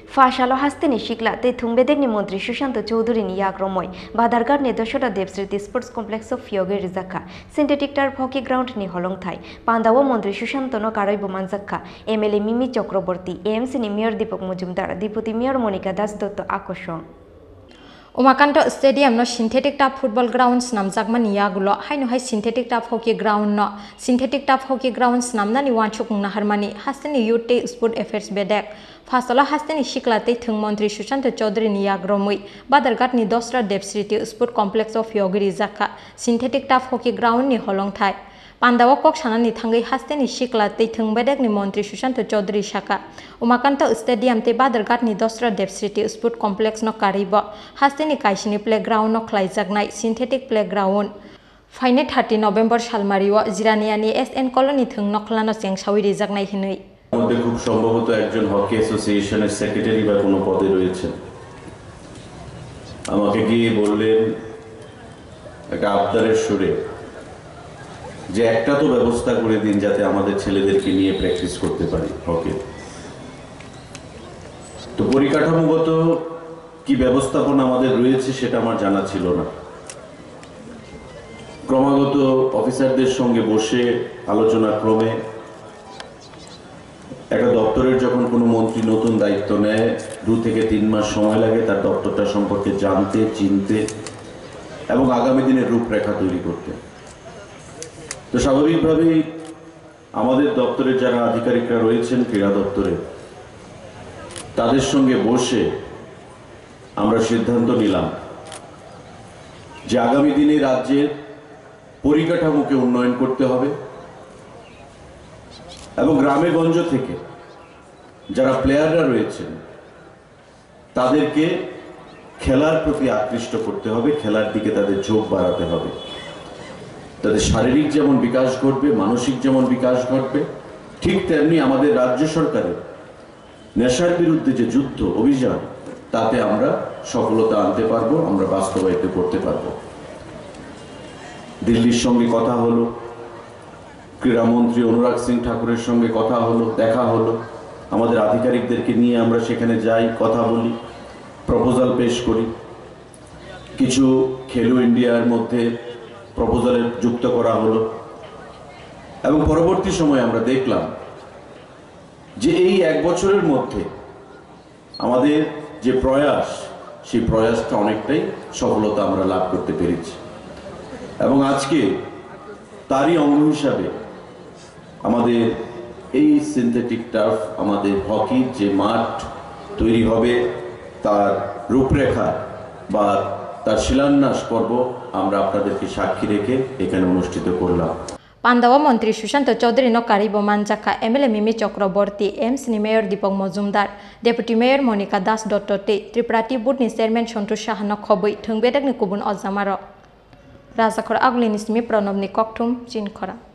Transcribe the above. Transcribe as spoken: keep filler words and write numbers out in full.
ফাশালো হাস্তেনি শিকলাতে থুংবেদেগনি মন্ত্রী সুশান্ত চৌধুরীনি ইয়াগ্রময় বাদারগার নিদর্শটা দেবস্মৃতি স্পোর্টস কমপ্লেক্স অফ ফিয়োগে রিজাক্কা সিন্থেটিক টার্ফ হকি গ্রাউন্ড নি হলংথাই পান্দাও মন্ত্রী সুশান্তনো কারৈব মানজাক্কা এমএলএ মিমি চক্রবর্তী এএমসি নি mayor Dipak Majumdar deputy mayor Monika Das Dutta আকর্ষণ उमाकान्त स्टेडियम नो सिंथेटिक टाफ फुटबल ग्राउंड्स नामजाकमानि यागुलो हाइनो हाइ सिंथेटिक टाफ हॉकी ग्राउंड नो सिंथेटिक टाफ हॉकी ग्राउंड्स नामनानि वानचुकुंना हारमानि हास्तेनि यूटे स्पोर्ट अफेयर्स बेडेक फासला हास्तेनि शिक्लाते थों मंत्री सुशांत चौधुरीनि याग्रमै बादारघाटनि दसरा देबस्मृति स्पोर्ट कमप्लेक्स अफ योगिरि जाखा सिंथेटिक टाफ हॉकी ग्राउंड नि हलंथाय पांदावा कक सानानि थांगै हास्तेनि शिक्लाते थों बेडेकनि मंत्री सुशांत चौधुरी शाखा उमाकान्त स्टेडियम ते बादारघाटनि दसरा देबस्मृति स्पोर्ट कमप्लेक्स नो कारिब हास्तेनि काइसिनि प्लेग्राउंड नो ख्लाइजाकनाय सिंथेटिक प्लेग्राउंड फाइने थार्टी नवेम्बर सालमारिओ जिरानियानि एस एन कॉलोनी थों नखलानो चेंसावि रिजाकनाय हिनै মধ্যে খুব সম্ভবত একজন হকি অ্যাসোসিয়েশনের সেক্রেটারি বা কোনো পদে রয়েছে আমাকে গিয়ে বললেন একটা আবদারের সুরে যে একটা তো ব্যবস্থা করে দিন যাতে আমাদের ছেলেদেরকে নিয়ে প্র্যাকটিস করতে পারি হকি তো পরিকাঠামোগত কি ব্যবস্থাপনা আমাদের রয়েছে সেটা আমার জানা ছিল না ক্রমাগত অফিসারদের সঙ্গে বসে আলোচনা ক্রমে একটা দপ্তরের যখন কোনো মন্ত্রী নতুন দায়িত্ব নেয় দু থেকে তিন মাস সময় লাগে তার দপ্তরটা সম্পর্কে জানতে চিনতে এবং আগামী দিনের রূপরেখা তৈরি করতে তো স্বাভাবিকভাবেই আমাদের দপ্তরের যারা আধিকারিকরা রয়েছেন ক্রীড়া দপ্তরে তাদের সঙ্গে বসে আমরা সিদ্ধান্ত নিলাম যে আগামী দিনে রাজ্যের পরিকাঠামোকে উন্নয়ন করতে হবে এবং গ্রামে গঞ্জ থেকে যারা প্লেয়াররা রয়েছেন তাদেরকে খেলার প্রতি আকৃষ্ট করতে হবে খেলার দিকে তাদের ঝোঁক বাড়াতে হবে তাদের শারীরিক যেমন বিকাশ ঘটবে মানসিক যেমন বিকাশ ঘটবে ঠিক তেমনি আমাদের রাজ্য সরকারের নেশার বিরুদ্ধে যে যুদ্ধ অভিযান তাতে আমরা সফলতা আনতে পারবো আমরা বাস্তবায়িত করতে পারবো দিল্লির সঙ্গে কথা হলো ক্রীড়ামন্ত্রী অনুরাগ সিং ঠাকুরের সঙ্গে কথা হলো দেখা হলো আমাদের আধিকারিকদেরকে নিয়ে আমরা সেখানে যাই কথা বলি প্রপোজাল পেশ করি কিছু খেলো ইন্ডিয়ার মধ্যে প্রপোজালে যুক্ত করা হলো এবং পরবর্তী সময়ে আমরা দেখলাম যে এই এক বছরের মধ্যে আমাদের যে প্রয়াস সেই প্রয়াসটা অনেকটাই সফলতা আমরা লাভ করতে পেরেছি এবং আজকে তারই অঙ্গ হিসাবে আমাদের এই সিনথেটিক টার্ফ আমাদের হকির যে মাঠ তৈরি হবে তার রূপরেখা বা তার শিলান্যাস পর্ব আমরা আপনাদেরকে সাক্ষী রেখে এখানে অনুষ্ঠিত করলাম পান্দাওয়া মন্ত্রী সুশান্ত চৌধুরী নকারিব মানজাকা MLA Mimi Chakraborty MC mayor Dipak Majumdar deputy mayor Monika Das দত্ততে ত্রিপুরাটি বুথনি চেয়ারম্যান সন্তোষ সাহানো খবৈ थोंबेदेगनि कुबुन अजामार राजाखर आगुलिनि सिमी प्रणबनि ककथुम चिनखरा।